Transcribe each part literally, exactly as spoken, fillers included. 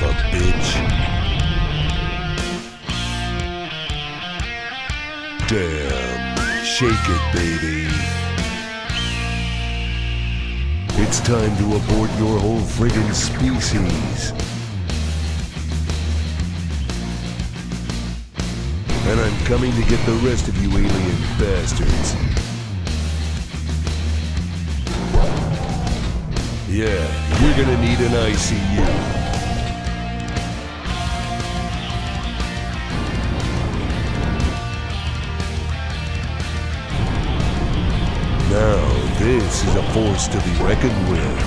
of a bitch. Damn. Shake it, baby. It's time to abort your whole friggin' species. And I'm coming to get the rest of you alien bastards. Yeah, you're gonna need an I C U. Now, this is a force to be reckoned with.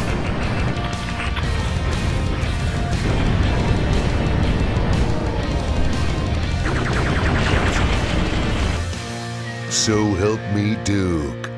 So help me, Duke.